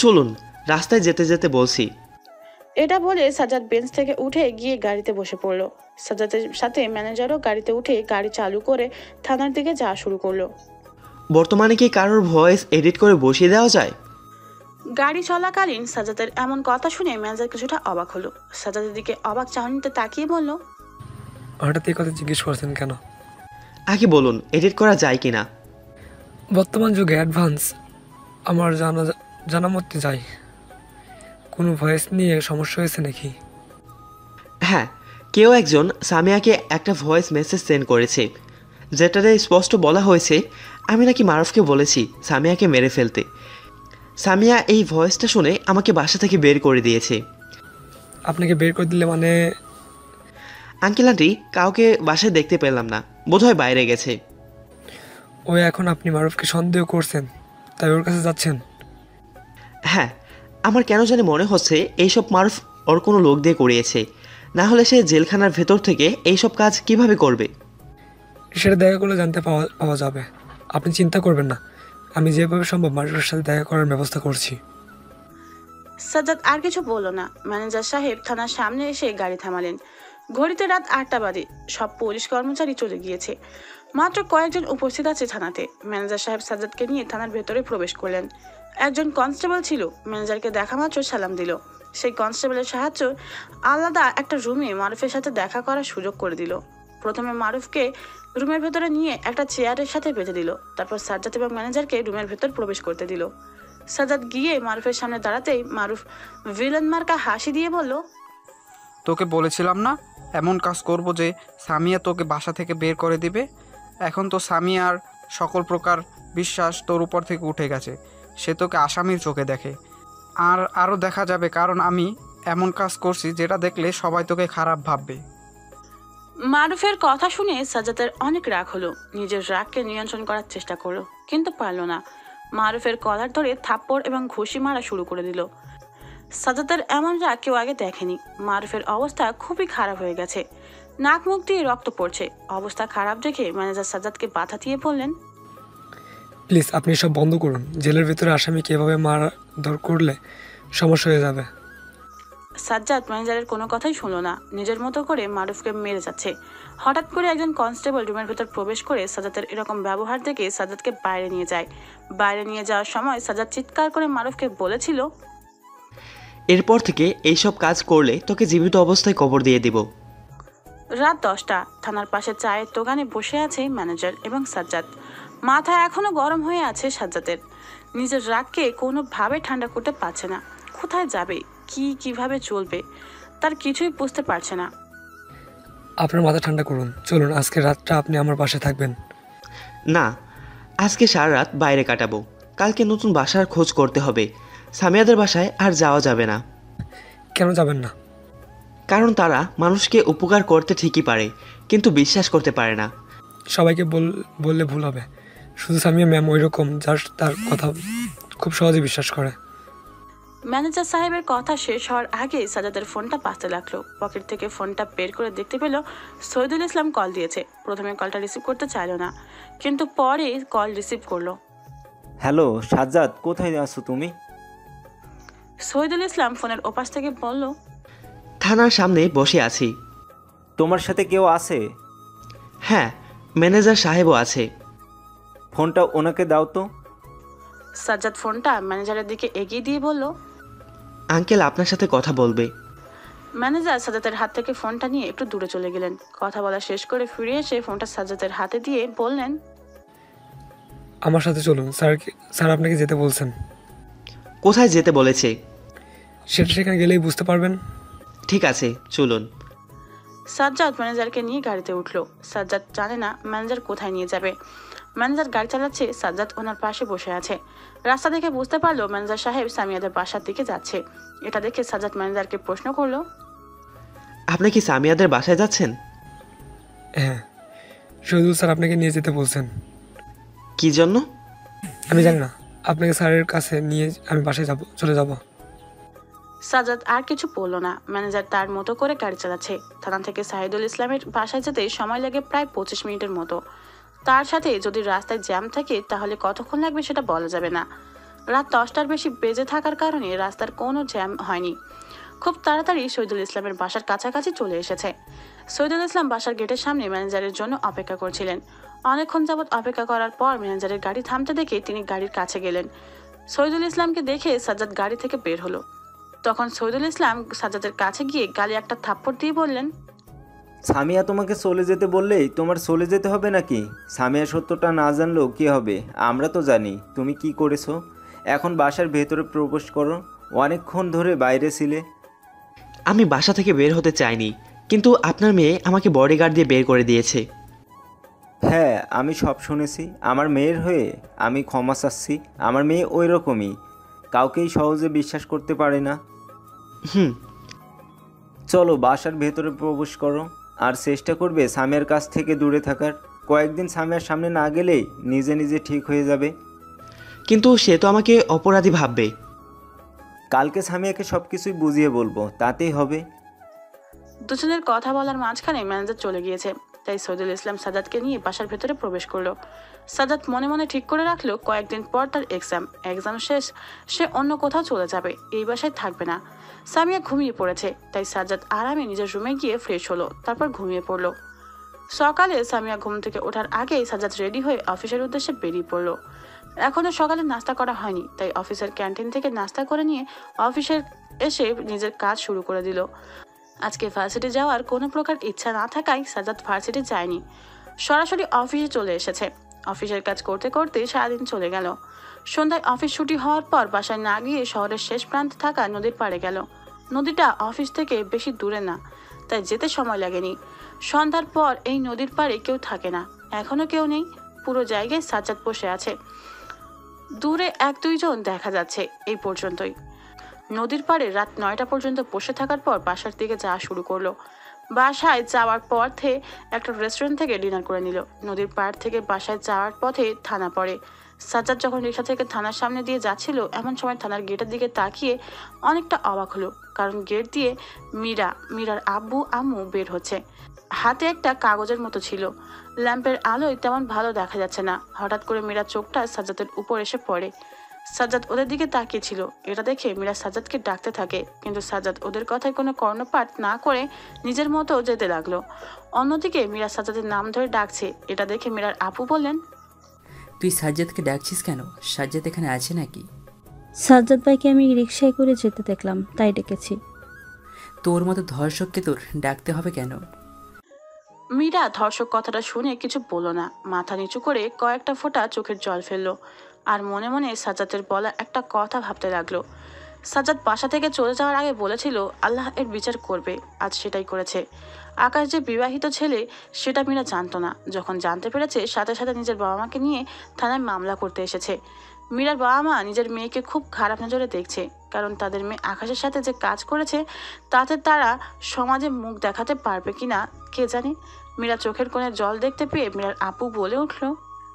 চলুন, রাস্তায় যেতে যেতে বলছি। এটা বলে সাজ্জাদ বেঞ্চ থেকে উঠে গিয়ে গাড়িতে বসে পড়লো। সাজ্জাদের সাথে ম্যানেজারও গাড়িতে উঠে গাড়ি চালু করে থানার দিকে যাওয়া শুরু করলো। বর্তমানে কি কারোর ভয়েস এডিট করে বসিয়ে দেওয়া যায়? গাড়ি চলাকালীন সাজ্জাদের এমন কথা শুনে ম্যানেজার কিছুটা অবাক হলো। সাজ্জাদের দিকে অবাক চাহনিতে তাকিয়ে বলল, হঠাৎ এই কথা জিজ্ঞেস করছেন কেন? আগে বলুন এডিট করা যায় কিনা। বর্তমান যুগে অ্যাডভান্স আমার জানা মতে যাই। কোনো ভয়েস নিয়ে সমস্যা হয়েছে নাকি? হ্যাঁ, কেউ একজন সামিয়াকে একটা ভয়েস মেসেজ সেন্ড করেছে, যেটাতে স্পষ্ট বলা হয়েছে আমি নাকি মারুফকে বলেছি সামিয়াকে মেরে ফেলতে। সামিয়া এই ভয়েসটা শুনে আমাকে বাসা থেকে বের করে দিয়েছে। আপনাকে বের করে দিলে মানে? আঙ্কেল আন্টি কাউকে বাসায় দেখতে পেলাম না, বোধহয় বাইরে গেছে। ওই এখন আপনি মারুফকে সন্দেহ করছেন, তাই ওর কাছে যাচ্ছেন? হ্যাঁ, আমার কেন জানি মনে হচ্ছে এইসব মারুফ ওর কোনো লোক দিয়ে করিয়েছে, না হলে সে জেলখানার ভেতর থেকে এইসব কাজ কিভাবে করবে? সেটা দেখা করলে জানতে পাওয়া যাবে। আপনি চিন্তা করবেন না, আমি যেভাবে সম্ভব মারুফের সাথে দেখা করার ব্যবস্থা করছি। সাজ্জাদ আর কিছু বলল না। ম্যানেজার সাহেব থানার সামনে এসে গাড়ি থামালেন। ঘড়িতে রাত 8টা বাজে। সব পুলিশ কর্মচারী চলে গিয়েছে, মাত্র কয়েকজন উপস্থিত আছে থানাতে। ম্যানেজার সাহেব সাজ্জাদকে নিয়ে থানার ভেতরে প্রবেশ করলেন। একজন কনস্টেবল ছিল, ম্যানেজারকে দেখা মাত্র সালাম দিল। সেই কনস্টেবলের সাহায্য আলাদা একটা রুমে মারুফের সাথে দেখা করার সুযোগ করে দিল। প্রথমে মারুফকে রুমের ভেতরে নিয়ে একটা চেয়ারের সাথে বেঁধে দিল। তারপর সাজ্জাদ এবং ম্যানেজারকে রুমের ভেতর প্রবেশ করতে দিল। সাজ্জাদ গিয়ে মারুফের সামনে দাঁড়াতেই মারুফ ভিলেন মার্কা হাসি দিয়ে বলল, তোকে বলেছিলাম না এমন কাজ করব যে সামিয়া তোকে বাসা থেকে বের করে দিবে। এখন তো সামিয়ার সকল প্রকার বিশ্বাস তোর উপর থেকে উঠে গেছে। সে তোকে আসামির চোখে দেখে, আর আরও দেখা যাবে, কারণ আমি এমন কাজ করছি যেটা দেখলে সবাই তোকে খারাপ ভাববে। মারুফের কথা শুনে সাজ্জাদের অনেক রাগ হলো। নিজের রাগকে নিয়ন্ত্রণ করার চেষ্টা করলো, কিন্তু পারল না। মারুফের কলার ধরে থাপ্পড় এবং ঘুষি মারা শুরু করে দিল। সাজ্জাদের এমন রাগ কেউ আগে দেখেনি। মারুফের অবস্থা খুবই খারাপ হয়ে গেছে, নাক মুখ দিয়ে রক্ত পড়ছে। অবস্থা খারাপ দেখে ম্যানেজার সাজ্জাদকে বাধা দিয়ে বললেন, প্লিজ আপনি সব বন্ধ করুন। জেলের ভিতরে আসামিকে এভাবে মারধর করলে সমস্যা হয়ে যাবে। সাজ্জাদ ম্যানেজারের কোনো কথাই শুনল না, নিজের মতো করে মারুফকে মেরে যাচ্ছে। হঠাৎ করে একজন কনস্টেবল রুমের ভেতর প্রবেশ করে সাজ্জাদের এরকম ব্যবহার দেখে সাজ্জাদকে বাইরে নিয়ে যায়। বাইরে নিয়ে যাওয়ার সময় সাজ্জাদ চিৎকার করে মারুফকে বলেছিল, এরপর থেকে এইসব কাজ করলে তোকে জীবিত অবস্থায় কবর দিয়ে দিব। রাত 10টা। থানার পাশে চায়ের দোকানে বসে আছে ম্যানেজার এবং সাজ্জাদ। মাথা এখনো গরম হয়ে আছে সাজ্জাদের। নিজের রাগকে কোনোভাবে ঠান্ডা করতে পারছে না। কোথায় যাবে, কিভাবে চলবে, তার কিছুই বুঝতে পারছে না। আপনার মাথা ঠান্ডা করুন, চলুন আজকে রাতটা আপনি আমার পাশে থাকবেন। না, আজকে সারা রাত বাইরে কাটাবো। কালকে নতুন বাসার খোঁজ করতে হবে। সামিয়াদের বাসায় আর যাওয়া যাবে না। কেন যাবেন না? কারণ তারা মানুষকে উপকার করতে ঠিকই পারে, কিন্তু বিশ্বাস করতে পারে না। সবাইকে বললে ভুল হবে। শুধু সামিয়া ম্যাম ওই রকম, যার তার কথা খুব সহজে বিশ্বাস করে। ম্যানেজার সাহেবের কথা শেষ হওয়ার আগে সাজ্জাদের ফোনটা বাজতে লাগলো। পকেট থেকে ফোনটা বের করে দেখতে পেল শহীদুল ইসলাম কল দিয়েছে। প্রথমে কলটা রিসিভ করতে চাইল না, কিন্তু পরে কল রিসিভ করলো। হ্যালো সাজ্জাদ, কোথায় আছো তুমি? শহীদুল ইসলাম ফোনের ওপাশ থেকে বলল, থানার সামনে বসে আছি। তোমার সাথে কেউ আছে? হ্যাঁ, ম্যানেজার সাহেবও আছে। ফোনটা ওনাকে দাও তো। সাজ্জাদ ফোনটা ম্যানেজারের দিকে এগিয়ে দিয়ে বলল, আঙ্কেল আপনার সাথে কথা বলবে। ম্যানেজার সাজ্জাদের হাত থেকে ফোনটা নিয়ে একটু দূরে চলে গেলেন। কথা বলা শেষ করে ফিরে এসে ফোনটা সাজ্জাদের হাতে দিয়ে বললেন, আমার সাথে চলুন। স্যার আপনাকে যেতে বলছেন। কোথায় যেতে বলেছে? সেটা সেখানে গেলেই বুঝতে পারবেন। ঠিক আছে, চলুন। সাজ্জাদ ম্যানেজারকে নিয়ে গাড়িতে উঠল। সাজ্জাদ জানে না ম্যানেজার কোথায় নিয়ে যাবে। ম্যানেজার গাড়ি চালাচ্ছে, সাজ্জাদ ওনার পাশে বসে আছে। রাস্তা দেখে বুঝতে পারলো ম্যানেজার সাহেব সামিয়াদের বাসার দিকে যাচ্ছে। এটা দেখে সাজ্জাদ ম্যানেজারকে প্রশ্ন করলো, আপনি কি সামিয়াদের বাসায় যাচ্ছেন? হ্যাঁ, শহীদুল স্যার আপনাকে নিয়ে যেতে বলছেন। কি জন্য? আমি জানি না, আপনাকে স্যারের কাছে নিয়ে আমি বাসায় চলে যাব। সাজ্জাদ আর কিছু বলল না। ম্যানেজার তার মতো করে গাড়ি চালাচ্ছে। থানা থেকে শহীদুল ইসলামের বাসায় যেতে সময় লাগে প্রায় 25 মিনিটের মতো। তার সাথে যদি রাস্তায় জ্যাম থাকে তাহলে কতক্ষণ লাগবে সেটা বলা যাবে না। রাত 10টার বেশি বেজে থাকার কারণে রাস্তার কোনো জ্যাম হয়নি। খুব তাড়াতাড়ি শহীদুল ইসলামের বাসার কাছাকাছি চলে এসেছে। শহীদুল ইসলাম বাসার গেটের সামনে ম্যানেজারের জন্য অপেক্ষা করছিলেন। অনেকক্ষণ যাবৎ অপেক্ষা করার পর ম্যানেজারের গাড়ি থামতে দেখে তিনি গাড়ির কাছে গেলেন। শহীদুল ইসলামকে দেখে সাজ্জাদ গাড়ি থেকে বের হলো। তখন শহীদুল ইসলাম সাজ্জাদের কাছে গিয়ে গালে একটা থাপ্পড় দিয়ে বললেন, সামিয়া তোমাকে চলে যেতে বললেই তোমার চলে যেতে হবে নাকি? সামিয়া সত্যটা না জানলেও কী হবে, আমরা তো জানি তুমি কি করেছো। এখন বাসার ভেতরে প্রবেশ করো, অনেকক্ষণ ধরে বাইরে ছিলে। আমি বাসা থেকে বের হতে চাইনি, কিন্তু আপনার মেয়ে আমাকে বডিগার্ড দিয়ে বের করে দিয়েছে। হ্যাঁ, আমি সব শুনেছি। আমার মেয়ের হয়ে আমি ক্ষমা চাচ্ছি। আমার মেয়ে ওই রকমই, কাউকেই সহজে বিশ্বাস করতে পারে না। হুম। চলো বাসার ভেতরে প্রবেশ করো, আর চেষ্টা করবে সামিয়ার কাছ থেকে দূরে থাকার। কয়েকদিন সামিয়ার সামনে না গেলেই নিজে নিজে ঠিক হয়ে যাবে। কিন্তু সে তো আমাকে অপরাধী ভাববে। কালকে সামিয়াকে সব কিছুই বুঝিয়ে বলবো, তাতেই হবে। দুজনের কথা বলার মাঝখানে ম্যানেজার চলে গিয়েছে, তাই শহীদুল ইসলাম সাজ্জাদকে নিয়ে বাসার ভেতরে প্রবেশ করলো। সাজ্জাদ মনে মনে ঠিক করে রাখলো কয়েকদিন পর তার এক্সাম শেষ, সে অন্য কোথাও চলে যাবে, এই বাসায় থাকবে না। সামিয়া ঘুমিয়ে পড়েছে, তাই সাজ্জাদ আরামে নিজের রুমে গিয়ে ফ্রেশ হলো, তারপর ঘুমিয়ে পড়লো। সকালে সামিয়া ঘুম থেকে ওঠার আগেই সাজ্জাদ রেডি হয়ে অফিসের উদ্দেশ্যে বেরিয়ে পড়লো। এখনো সকালে নাস্তা করা হয়নি, তাই অফিসের ক্যান্টিন থেকে নাস্তা করে নিয়ে অফিসে এসে নিজের কাজ শুরু করে দিল। আজকে ভার্সিটি যাওয়ার কোনো প্রকার ইচ্ছা না থাকায় সাজ্জাদ ভার্সিটি যায়নি, সরাসরি অফিসে চলে এসেছে। অফিসের কাজ করতে করতে সারাদিন চলে গেল। সন্ধ্যায় অফিস ছুটি হওয়ার পর বাসায় না গিয়ে শহরের শেষ প্রান্তে থাকা নদীর পাড়ে গেল। নদীটা অফিস থেকে বেশি দূরে না, তাই যেতে সময় লাগেনি। সন্ধ্যার পর এই নদীর পাড়ে কেউ থাকে না, এখনো কেউ নেই। পুরো জায়গায় সাজ্জাদ বসে আছে, দূরে 1-2 জন দেখা যাচ্ছে, এই পর্যন্তই। নদীর পাড়ে রাত 9টা পর্যন্ত বসে থাকার পর বাসার দিকে যাওয়া শুরু করলো। বাসায় যাওয়ার পথে একটা রেস্টুরেন্ট থেকে ডিনার করে নিল। নদীর পাড় থেকে বাসায় যাওয়ার পথে থানা পড়ে। সাজ্জাদ যখন রিক্সা থেকে থানার সামনে দিয়ে যাচ্ছিল, এমন সময় থানার গেটের দিকে তাকিয়ে অনেকটা অবাক হলো, কারণ গেট দিয়ে মীরার আব্বু আম্মু বের হচ্ছে। হাতে একটা কাগজের মতো ছিল, ল্যাম্পের আলোয় তেমন ভালো দেখা যাচ্ছে না। হঠাৎ করে মীরার চোখটা সাজ্জাদের উপর এসে পড়ে। সাজ্জাদ ওদের দিকে তাকিয়েছিল, এটা দেখে মীরা সাজ্জাদকে ডাকতে থাকে, কিন্তু সাজ্জাদ ওদের কথায় কোনো কর্ণপাত না করে নিজের মতো যেতে লাগলো। অন্যদিকে মীরা সাজ্জাদের নাম ধরে ডাকছে, এটা দেখে মীরার আপু বললেন, তুই সাজ্জাদকে ডাকছিস কেন? সাজ্জাদ এখানে আছে নাকি? সাজ্জাদ ভাইকে আমি রিকশায় করে যেতে দেখলাম, তাই ডেকেছি। তোর মতো ধর্ষককে তোর ডাকতে হবে কেন? মীরা ধর্ষক কথাটা শুনে কিছু বলল না, মাথা নিচু করে কয়েকটা ফোঁটা চোখের জল ফেললো, আর মনে মনে সাজ্জাদের বলা একটা কথা ভাবতে লাগলো। সাজ্জাদ বাসা থেকে চলে যাওয়ার আগে বলেছিল আল্লাহ এর বিচার করবে, আজ সেটাই করেছে। আকাশ যে বিবাহিত ছেলে সেটা মীরা জানতো না, যখন জানতে পেরেছে সাথে সাথে নিজের বাবা মাকে নিয়ে থানায় মামলা করতে এসেছে। মীরার বাবা মা নিজের মেয়েকে খুব খারাপ নজরে দেখছে, কারণ তাদের মেয়ে আকাশের সাথে যে কাজ করেছে তাতে তারা সমাজে মুখ দেখাতে পারবে কিনা কে জানে। মীরা চোখের কোণে জল দেখতে পেয়ে মীরার আপু বলে উঠল,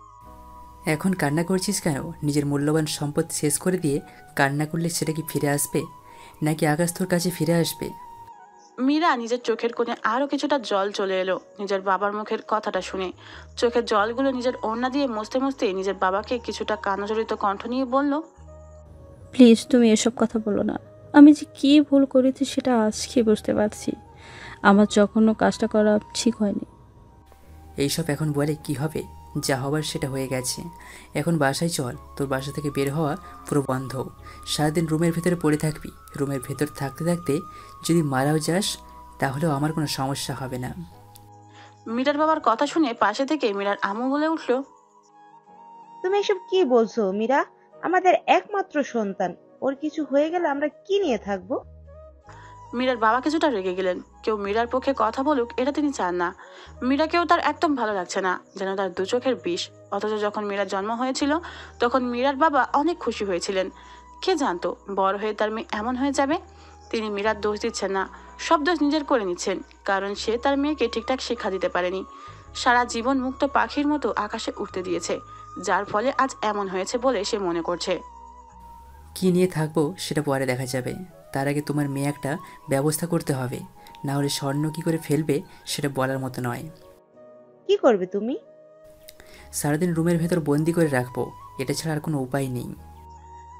এখন কান্না করছিস কেন? নিজের মূল্যবান সম্পদ শেষ করে দিয়ে কান্না করলে সেটা কি ফিরে আসবে, নাকি আকাশ তোর কাছে ফিরে আসবে? মীরা নিজের চোখের কোণে আরো কিছুটা জল চলে এলো নিজের বাবার মুখের কথাটা শুনে। চোখের জলগুলো নিজের ওড়না দিয়ে মুছতে মুছতে নিজের বাবাকে কিছুটা কান্নাজড়িত কণ্ঠ নিয়ে বলল, প্লিজ তুমি এসব কথা বলো না। আমি যে কী ভুল করেছি সেটা আজকে বুঝতে পারছি। আমার জঘন্য কাজটা করা ঠিক হয়নি। এইসব এখন বলে কি হবে? যা হবার সেটা হয়ে গেছে। এখন বাসায় চল, তোর বাসা থেকে বের হওয়া পুরো বন্ধ। সারাদিন রুমের ভেতরে পড়ে থাকবি। রুমের ভেতর থাকতে থাকতে যদি মারাও যাস তাহলেও আমার কোনো সমস্যা হবে না। মীরার বাবার কথা শুনে পাশে থেকে মীরার আম্মু বলে উঠল, তুমি এসব কি বলছো মীরা? আমাদের একমাত্র সন্তান, ওর কিছু হয়ে গেলে আমরা কি নিয়ে থাকবো? মীরার বাবা কিছুটা রেগে গেলেন। কেউ মীরার পক্ষে কথা বলুক এটা তিনি চান না। মীরাকেও তার একদম ভালো লাগছে না, যেন তার দু চোখের বিষ। অথচ যখন মীরার জন্ম হয়েছিল তখন মীরার বাবা অনেক খুশি হয়েছিলেন। কে জানতো বড় হয়ে তার মেয়ে এমন হয়ে যাবে। তিনি মীরার দোষ দিচ্ছেন না, সব দোষ নিজের করে নিচ্ছেন, কারণ সে তার মেয়েকে ঠিকঠাক শিক্ষা দিতে পারেনি। সারা জীবন মুক্ত পাখির মতো আকাশে উঠতে দিয়েছে, যার ফলে আজ এমন হয়েছে বলে সে মনে করছে। কি নিয়ে থাকবো সেটা পরে দেখা যাবে। তার আগে তোমার মেয়ে একটা ব্যবস্থা করতে হবে, না হলে স্বর্ণ কী করে ফেলবে সেটা বলার মতো নয়। কি করবে তুমি? সারাদিন রুমের ভেতর বন্দি করে রাখবো, এটা ছাড়া আর কোনো উপায় নেই।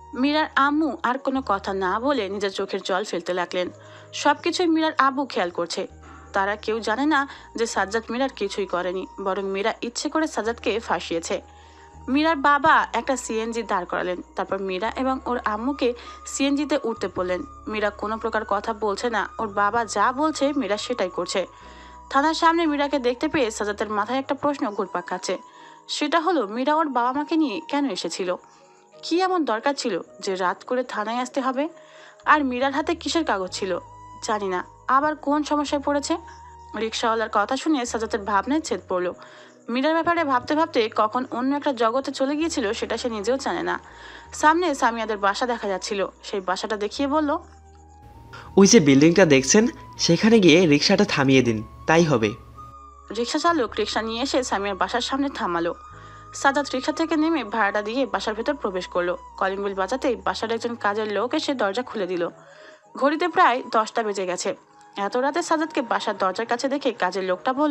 মীরার আম্মু আর কোনো কথা না বলে নিজের চোখের জল ফেলতে লাগলেন। সবকিছুই মীরার আব্বু খেয়াল করছে। তারা কেউ জানে না যে সাজ্জাদ মীরার কিছুই করেনি, বরং মীরা ইচ্ছে করে সাজ্জাদকে ফাঁসিয়েছে। মীরার বাবা একটা সিএনজি দাঁড় করালেন, তারপর মীরা এবং ওর আম্মুকে সিএনজিতে উঠতে বললেন। মীরা কোনো প্রকার কথা বলছে না, ওর বাবা যা বলছে মীরা সেটাই করছে। থানার সামনে মীরাকে দেখতে পেয়ে সাজ্জাদের মাথায় একটা প্রশ্ন ঘুরপাক খাচ্ছে। সেটা হলো, মীরা ওর বাবা মাকে নিয়ে কেন এসেছিল? কি এমন দরকার ছিল যে রাত করে থানায় আসতে হবে? আর মীরার হাতে কিসের কাগজ ছিল? জানি না আবার কোন সমস্যায় পড়েছে। রিক্সাওয়ালার কথা শুনে সাজ্জাদের ভাবনায় ছেদ পড়ল। মীরার ব্যাপারে ভাবতে ভাবতে কখন অন্য একটা জগতে চলে গিয়েছিল সেটা সে নিজেও জানে না। সামনে সামিয়াদের বাসা দেখা যাচ্ছিল, সেই বাসাটা দেখিয়ে বলল, ওই যে বিল্ডিংটা দেখছেন, সেখানে গিয়ে রিক্সাটা থামিয়ে দিন, তাই হবে। রিক্সা চালক রিক্সা নিয়ে এসে সামিয়ার বাসার সামনে থামালো। সাজ্জাদ রিক্সা থেকে নেমে ভাড়াটা দিয়ে বাসার ভেতর প্রবেশ করলো। কলিং বেল বাজাতেই বাসার একজন কাজের লোক এসে দরজা খুলে দিল। ঘড়িতে প্রায় 10টা বেজে গেছে। এত রাতে সাজ্জাদকে বাসার দরজার কাছে দেখে কাজের লোকটা বলল,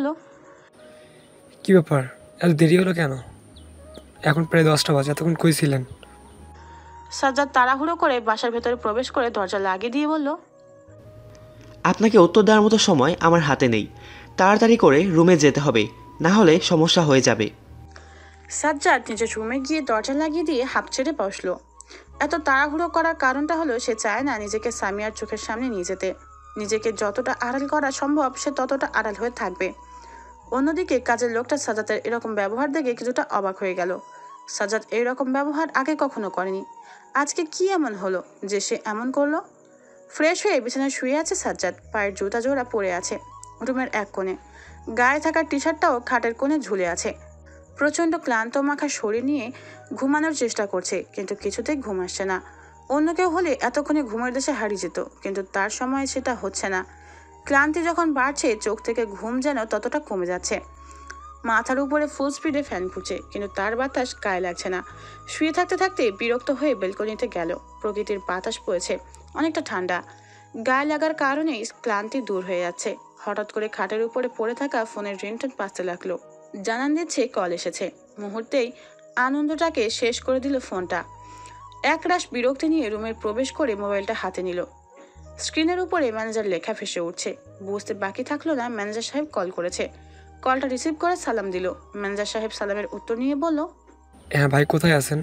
কি ব্যাপার, এত দেরি হলো কেন? এখন প্রায় 10টা বাজে, এতক্ষণ কই ছিলেন? সাজ্জাদ তাড়াহুড়ো করে বাসার ভেতরে প্রবেশ করে দরজা লাগিয়ে দিয়ে বলল, আপনাকে উত্তর দেওয়ার মতো সময় আমার হাতে নেই, তাড়াতাড়ি করে রুমে যেতে হবে, না হলে সমস্যা হয়ে যাবে। সাজ্জাদ নিজের রুমে গিয়ে দরজা লাগিয়ে দিয়ে হাঁপ ছেড়ে বসলো। এত তাড়াহুড়ো করার কারণটা হলো, সে চায় না নিজেকে সামিয়ার চোখের সামনে নিয়ে যেতে। নিজেকে যতটা আড়াল করা সম্ভব সে ততটা আড়াল হয়ে থাকবে। অন্যদিকে কাজের লোকটা সাজ্জাদের এরকম ব্যবহার দেখে কিছুটা অবাক হয়ে গেল। সাজ্জাদ এইরকম ব্যবহার আগে কখনো করেনি। আজকে কি এমন হলো যে সে এমন করলো? ফ্রেশ হয়ে বিছানায় শুয়ে আছে সাজ্জাদ, পায়ের জুতা জোড়া পরে আছে রুমের এক কোণে। গায়ে থাকা টি শার্টটাও খাটের কোণে ঝুলে আছে। প্রচণ্ড ক্লান্ত মাখা শরীর নিয়ে ঘুমানোর চেষ্টা করছে, কিন্তু কিছুতেই ঘুম আসছে না। অন্য কেউ হলে এতক্ষণে ঘুমের দেশে হারিয়ে যেত, কিন্তু তার সময় সেটা হচ্ছে না। ক্লান্তি যখন বাড়ছে, চোখ থেকে ঘুম যেন ততটা কমে যাচ্ছে। মাথার উপরে ফুল স্পিডে ফ্যান ঘুরছে, কিন্তু তার বাতাস গায়ে লাগছে না। শুয়ে থাকতে থাকতে বিরক্ত হয়ে বেলকনিতে গেল। প্রকৃতির বাতাস পড়েছে, অনেকটা ঠান্ডা। গায়ে লাগার কারণেই ক্লান্তি দূর হয়ে যাচ্ছে। হঠাৎ করে খাটের উপরে পড়ে থাকা ফোনের রিংটোন বাজতে লাগলো। জানান দিচ্ছে কল এসেছে। মুহূর্তেই আনন্দটাকে শেষ করে দিল ফোনটা। একরাশ বিরক্তি নিয়ে রুমে প্রবেশ করে মোবাইলটা হাতে নিল। স্ক্রিনের উপরে ম্যানেজার লেখা ভেসে উঠছে। বুঝতে বাকি থাকলো না ম্যানেজার সাহেব কল করেছে। কলটা রিসিভ করে সালাম দিল। ম্যানেজার সাহেব সালামের উত্তর নিয়ে বলল, হ্যাঁ ভাই, কোথায় আছেন?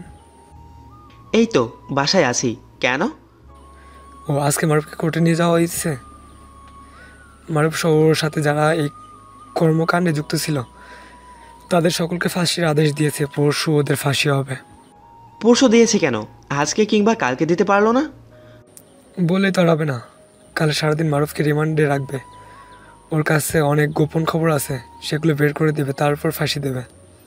এই তো বাসায় আছি। কেন? ও, আজকে মারুফকে কোর্টে নিয়ে যাওয়া হয়েছে। মারুফ সহ ওর সাথে যারা এই কর্মকাণ্ডে যুক্ত ছিল তাদের সকলকে ফাঁসির আদেশ দিয়েছে। পরশু ওদের ফাঁসি হবে। পরশু দিয়েছে কেন? আজকে কিংবা কালকে দিতে পারলো না? বলে তো আর হবে না। কাল সারাদিন মারুফকে রিমান্ডে রাখবে। ওর কাছে অনেক গোপন খবর আছে, সেগুলো বের করে দেবে, তারপর ফাঁসি দেবে।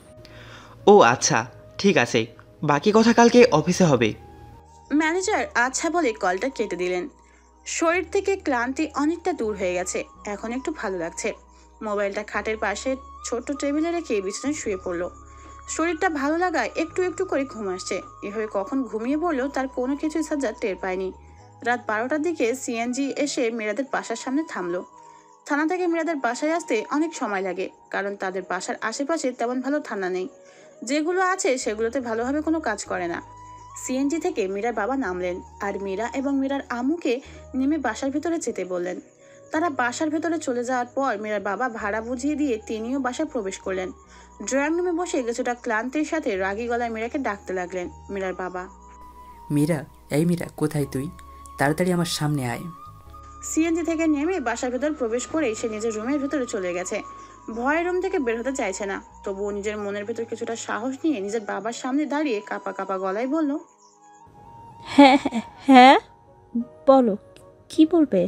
ও আচ্ছা, ঠিক আছে, বাকি কথা কালকে অফিসে হবে। ম্যানেজার আচ্ছা বলে কলটা কেটে দিলেন। শরীর থেকে ক্লান্তি অনেকটা দূর হয়ে গেছে, এখন একটু ভালো লাগছে। মোবাইলটা খাটের পাশে ছোট্ট টেবিলে রেখে বিছানায় শুয়ে পড়ল। শরীরটা ভালো লাগায় একটু একটু করে ঘুম আসছে। এভাবে কখন ঘুমিয়ে পড়লো তার কোনো কিছুই সাজ্জাদ টের পায়নি। রাত 12টার দিকে সিএনজি এসে মীরাদের বাসার সামনে থামলো। থানা থেকে মীরাদের বাসায় আসতে অনেক সময় লাগে, কারণ তাদের বাসার আশেপাশে তেমন ভালো থানা নেই। যেগুলো আছে সেগুলোতে ভালোভাবে কোনো কাজ করে না। সিএনজি থেকে মীরার বাবা নামলেন আর মীরা এবং মীরার আম্মুকে নেমে বাসার ভেতরে যেতে বললেন। তারা বাসার ভেতরে চলে যাওয়ার পর মীরার বাবা ভাড়া বুঝিয়ে দিয়ে তিনিও বাসায় প্রবেশ করলেন। ড্রয়িং রুমে বসে কিছুটা ক্লান্তির সাথে রাগী গলায় মীরাকে ডাকতে লাগলেন মীরার বাবা। মীরা, এই মীরা, কোথায় তুই? তাড়াতাড়ি আমার সামনে আয়। সিএনজি থেকে নেমে বাসার ভেতর প্রবেশ করে সে নিজের রুমের ভেতরে চলে গেছে। ভয়ের রুম থেকে বের হতে চাইছে না, তবুও নিজের মনের ভেতর কিছুটা সাহস নিয়ে নিজের বাবার সামনে দাঁড়িয়ে কাঁপা কাঁপা গলায় বলল, হ্যাঁ হ্যাঁ হ্যাঁ, বলো, কি বলবে?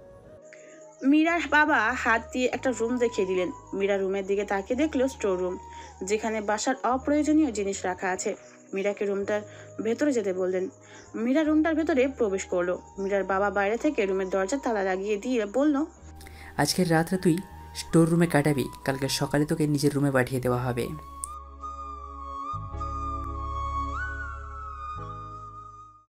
মীরার বাবা হাত দিয়ে একটা রুম দেখিয়ে দিলেন। মীরা রুমের দিকে তাকিয়ে দেখলো স্টোর রুম, যেখানে বাসার অপ্রয়োজনীয় জিনিস রাখা আছে। মীরাকে রুমটার ভেতরে যেতে বললেন। মীরা রুমটার ভেতরে প্রবেশ করলো। মীরার বাবা বাইরে থেকে রুমের দরজা তালা লাগিয়ে দিয়ে বলল, আজকের রাতটা তুই স্টোর রুমে কাটাবি, কালকে সকালে তোকে নিজের রুমে পাঠিয়ে দেওয়া হবে।